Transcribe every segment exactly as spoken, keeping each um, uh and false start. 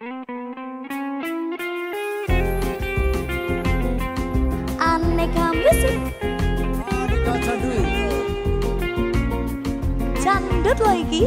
Aneka musik, Aneka candu, candut lo iki.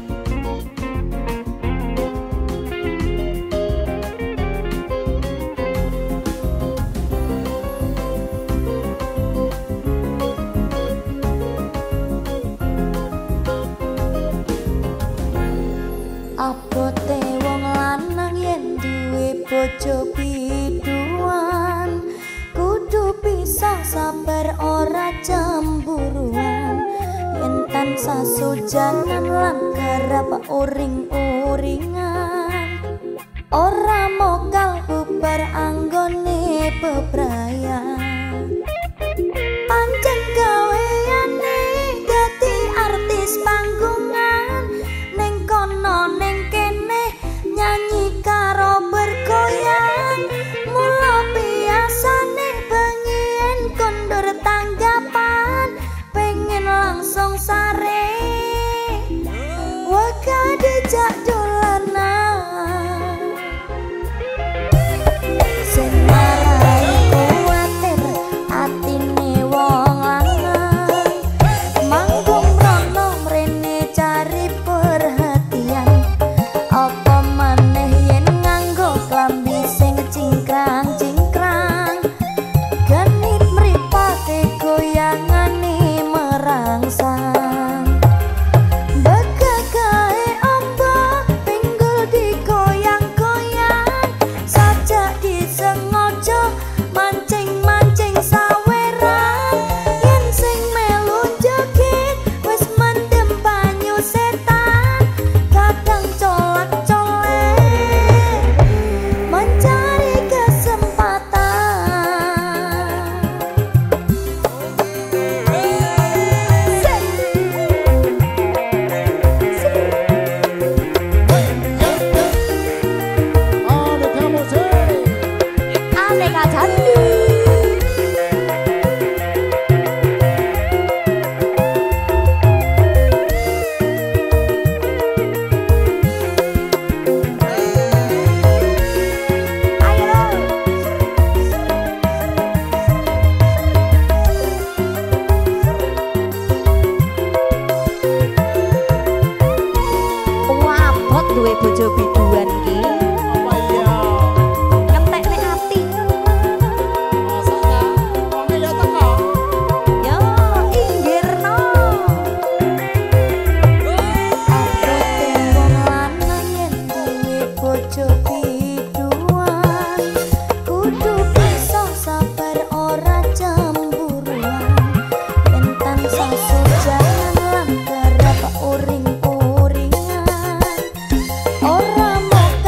Abote wong lanang yen duwe bojo biduan, kudu bisa sabar ora cemburuan. Yen tansah sujanan lan garap uring-uringan, ora mokal bubar anggone bebrayan. Pancen gaweane dadi artis panggungan, ning kono ning kene nyanyi karo bergoyang. Mula biasane bengi kondur tanggapan, pengen langsung sare waka dijak dolanan. Sing marai kuwatir atine wong lanang, manggung mrono mrene cari perhatian. Apa maneh yen nganggo klambi sing cingkrang-cingkrang, genit mripate goyangane merangsang. Begagae ombo pinggul digoyang-goyang, sajak disengaja mancing-mancing saweran. Yen sing melu joget wis mendem banyu setan, kadang colak-colek mencari kesempatan. aneka musik, Aneka candu. Wabot duwe bojo biduan ki, apa iya? ngentekne ati. Masaknya, wonge ya teko. Yo inggirno. Abote wong lanang yen duwe bojo biduan, kudu bisa sabar ora cemburuan. Yen tansah sujanan lan garap uring-uringan, ora mokal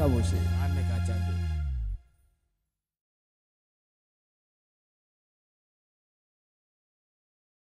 Aneka musik. Aneka candu.